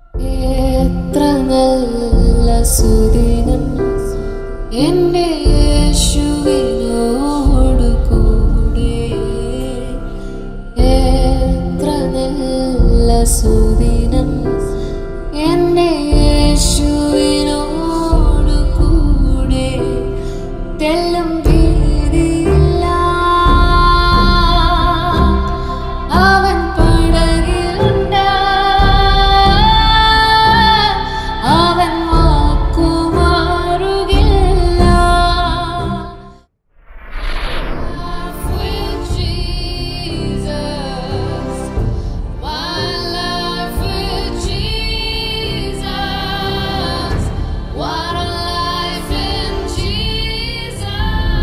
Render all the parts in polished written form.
എത്ര നല്ല സുദിനം എൻ്റെ യേശുവിനോട് കൂടെ, എത്ര നല്ല സുദിനം എൻ്റെ യേശുവിനോട് കൂടെ. തെല്ലും ഭീതിയില്ല, അവൻ പടകിലുണ്ട്, അവൻ വാക്കുമാറുകില്ല. With Jesus, my life with Jesus, what a life in Jesus.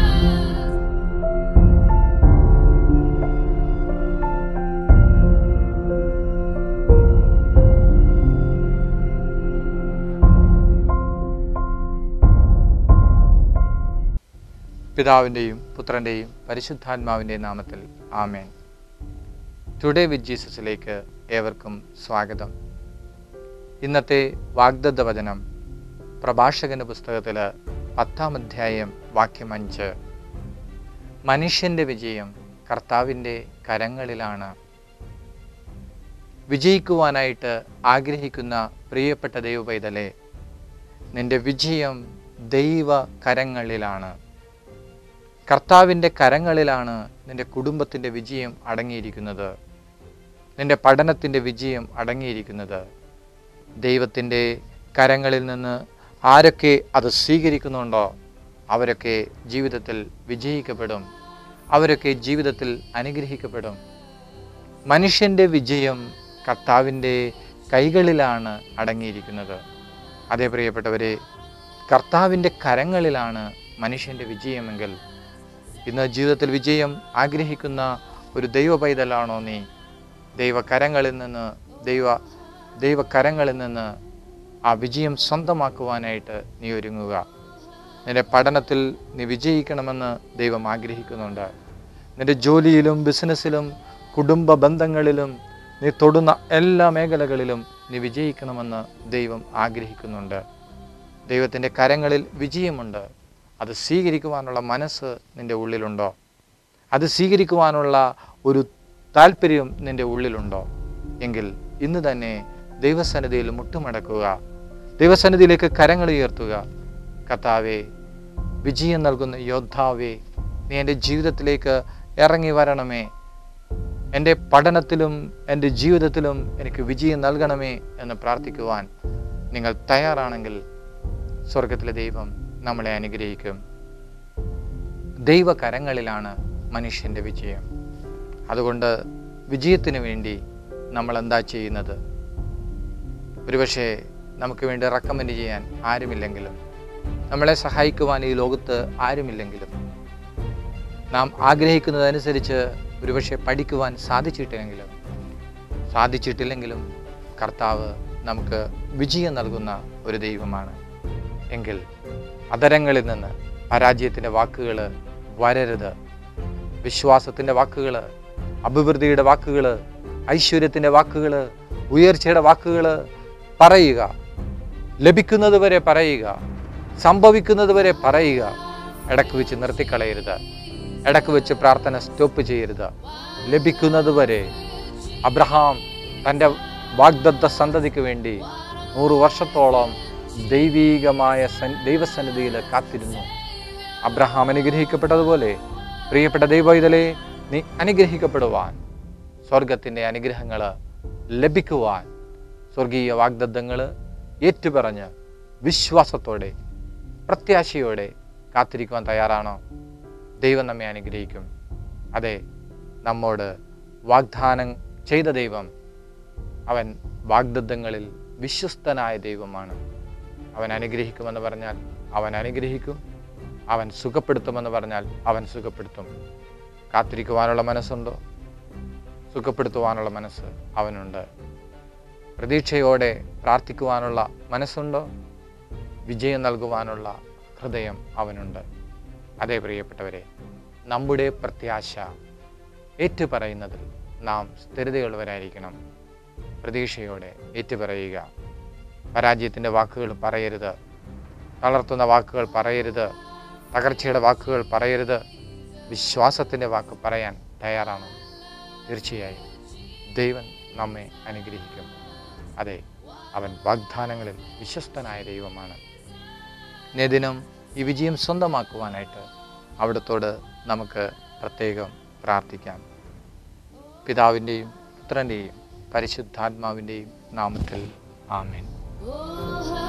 പിതാവിൻ്റെയും പുത്രൻ്റെയും പരിശുദ്ധാത്മാവിൻ്റെയും നാമത്തിൽ ആമേൻ. ടുഡേ വിത്ത് ജീസസിലേക്ക് ഏവർക്കും സ്വാഗതം. ഇന്നത്തെ വാഗ്ദത്ത വചനം പ്രഭാഷകന്റെ പുസ്തകത്തിൽ 10-ാം അധ്യായം വാക്യം 5. മനുഷ്യൻ്റെ വിജയം കർത്താവിൻ്റെ കരങ്ങളിലാണ്. വിജയിക്കുവാനായിട്ട് ആഗ്രഹിക്കുന്ന പ്രിയപ്പെട്ട ദൈവപൈതലേ, നിന്റെ വിജയം ദൈവ കരങ്ങളിലാണ്. കർത്താവിൻ്റെ കരങ്ങളിലാണ് നിൻ്റെ കുടുംബത്തിൻ്റെ വിജയം അടങ്ങിയിരിക്കുന്നത്. നിൻ്റെ പഠനത്തിൻ്റെ വിജയം അടങ്ങിയിരിക്കുന്നത്. ദൈവത്തിൻ്റെ കരങ്ങളിൽ നിന്ന് ആരൊക്കെ അത് സ്വീകരിക്കുന്നുണ്ടോ അവരൊക്കെ ജീവിതത്തിൽ വിജയിക്കപ്പെടും. അവരൊക്കെ ജീവിതത്തിൽ അനുഗ്രഹിക്കപ്പെടും. മനുഷ്യൻ്റെ വിജയം കർത്താവിൻ്റെ കൈകളിലാണ് അടങ്ങിയിരിക്കുന്നത്. അതേ പ്രിയപ്പെട്ടവരെ, കർത്താവിൻ്റെ കരങ്ങളിലാണ് മനുഷ്യൻ്റെ വിജയമെങ്കിൽ ഇന്ന് ജീവിതത്തിൽ വിജയം ആഗ്രഹിക്കുന്ന ഒരു ദൈവ പൈതലാണോ നീ? ദൈവകരങ്ങളിൽ നിന്ന് ആ വിജയം സ്വന്തമാക്കുവാനായിട്ട് നീ ഒരുങ്ങുക. നിന്റെ പഠനത്തിൽ നീ വിജയിക്കണമെന്ന് ദൈവം ആഗ്രഹിക്കുന്നുണ്ട്. നിന്റെ ജോലിയിലും ബിസിനസ്സിലും കുടുംബ ബന്ധങ്ങളിലും നീ തൊടുന്ന എല്ലാ മേഖലകളിലും നീ വിജയിക്കണമെന്ന് ദൈവം ആഗ്രഹിക്കുന്നുണ്ട്. ദൈവത്തിൻ്റെ കരങ്ങളിൽ വിജയമുണ്ട്. അത് സ്വീകരിക്കുവാനുള്ള മനസ്സ് നിൻ്റെ ഉള്ളിലുണ്ടോ? അത് സ്വീകരിക്കുവാനുള്ള ഒരു താല്പര്യം നിൻ്റെ ഉള്ളിലുണ്ടോ? എങ്കിൽ ഇന്ന് തന്നെ ദൈവസന്നിധിയിൽ മുട്ടുമടക്കുക. ദൈവസന്നിധിയിലേക്ക് കരങ്ങൾ ഉയർത്തുക. കർത്താവേ, വിജയം നൽകുന്ന യോദ്ധാവേ, നീ എൻ്റെ ജീവിതത്തിലേക്ക് ഇറങ്ങി വരണമേ. എൻ്റെ പഠനത്തിലും എൻ്റെ ജീവിതത്തിലും എനിക്ക് വിജയം നൽകണമേ എന്ന് പ്രാർത്ഥിക്കുവാൻ നിങ്ങൾ തയ്യാറാണെങ്കിൽ സ്വർഗത്തിലെ ദൈവം നമ്മളെ അനുഗ്രഹിക്കും. ദൈവകരങ്ങളിലാണ് മനുഷ്യൻ്റെ വിജയം. അതുകൊണ്ട് വിജയത്തിന് വേണ്ടി നമ്മൾ എന്താ ചെയ്യുന്നത്? ഒരുപക്ഷെ നമുക്ക് വേണ്ടി റെക്കമെൻഡ് ചെയ്യാൻ ആരുമില്ലെങ്കിലും, നമ്മളെ സഹായിക്കുവാൻ ഈ ലോകത്ത് ആരുമില്ലെങ്കിലും, നാം ആഗ്രഹിക്കുന്നതനുസരിച്ച് ഒരുപക്ഷെ പഠിക്കുവാൻ സാധിച്ചിട്ടില്ലെങ്കിലും കർത്താവ് നമുക്ക് വിജയം നൽകുന്ന ഒരു ദൈവമാണ്. എങ്കിൽ അധരങ്ങളിൽ നിന്ന് പരാജയത്തിൻ്റെ വാക്കുകൾ വരരുത്. വിശ്വാസത്തിൻ്റെ വാക്കുകൾ, അഭിവൃദ്ധിയുടെ വാക്കുകൾ, ഐശ്വര്യത്തിൻ്റെ വാക്കുകൾ, ഉയർച്ചയുടെ വാക്കുകൾ പറയുക. ലഭിക്കുന്നത് വരെ പറയുക. സംഭവിക്കുന്നത് വരെ പറയുക. ഇടയ്ക്ക് വെച്ച് നിർത്തിക്കളയരുത്. ഇടയ്ക്ക് വെച്ച് പ്രാർത്ഥന സ്റ്റോപ്പ് ചെയ്യരുത്. ലഭിക്കുന്നത് വരെ. അബ്രഹാം തൻ്റെ വാഗ്ദത്ത സന്തതിക്ക് വേണ്ടി 100 വർഷത്തോളം ദൈവീകമായ ദൈവസന്നിധിയിൽ കാത്തിരുന്നു. അബ്രഹാം അനുഗ്രഹിക്കപ്പെട്ടതുപോലെ പ്രിയപ്പെട്ട ദൈവപൈതലേ, നീ അനുഗ്രഹിക്കപ്പെടുവാൻ, സ്വർഗത്തിൻ്റെ അനുഗ്രഹങ്ങൾ ലഭിക്കുവാൻ, സ്വർഗീയ വാഗ്ദത്തങ്ങൾ ഏറ്റുപറഞ്ഞ് വിശ്വാസത്തോടെ പ്രത്യാശയോടെ കാത്തിരിക്കുവാൻ തയ്യാറാണോ? ദൈവം നമ്മെ അനുഗ്രഹിക്കും. അതെ, നമ്മോട് വാഗ്ദാനം ചെയ്ത ദൈവം, അവൻ വാഗ്ദത്തങ്ങളിൽ വിശ്വസ്തനായ ദൈവമാണ്. അവൻ അനുഗ്രഹിക്കുമെന്ന് പറഞ്ഞാൽ അവൻ അനുഗ്രഹിക്കും. അവൻ സുഖപ്പെടുത്തുമെന്ന് പറഞ്ഞാൽ അവൻ സുഖപ്പെടുത്തും. കാത്തിരിക്കുവാനുള്ള മനസ്സുണ്ടോ? സുഖപ്പെടുത്തുവാനുള്ള മനസ്സ് അവനുണ്ട്. പ്രതീക്ഷയോടെ പ്രാർത്ഥിക്കുവാനുള്ള മനസ്സുണ്ടോ? വിജയം നൽകുവാനുള്ള ഹൃദയം അവനുണ്ട്. അതേ പ്രിയപ്പെട്ടവരെ, നമ്മുടെ പ്രത്യാശ ഏറ്റുപറയുന്നതിൽ നാം സ്ഥിരതയുള്ളവരായിരിക്കണം. പ്രതീക്ഷയോടെ ഏറ്റുപറയുക. പരാജയത്തിൻ്റെ വാക്കുകൾ പറയരുത്, തളർത്തുന്ന വാക്കുകൾ പറയരുത്, തകർച്ചയുടെ വാക്കുകൾ പറയരുത്. വിശ്വാസത്തിൻ്റെ വാക്ക് പറയാൻ തയ്യാറാണ്. തീർച്ചയായും ദൈവം നമ്മെ അനുഗ്രഹിക്കും. അതെ, അവൻ വാഗ്ദാനങ്ങളിൽ വിശ്വസ്തനായ ദൈവമാണ്. ദിനം ഈ വിജയം സ്വന്തമാക്കുവാനായിട്ട് അവിടത്തോട് നമുക്ക് പ്രത്യേകം പ്രാർത്ഥിക്കാം. പിതാവിൻ്റെയും പുത്രൻ്റെയും പരിശുദ്ധാത്മാവിൻ്റെയും നാമത്തിൽ ആമേൻ. Oh,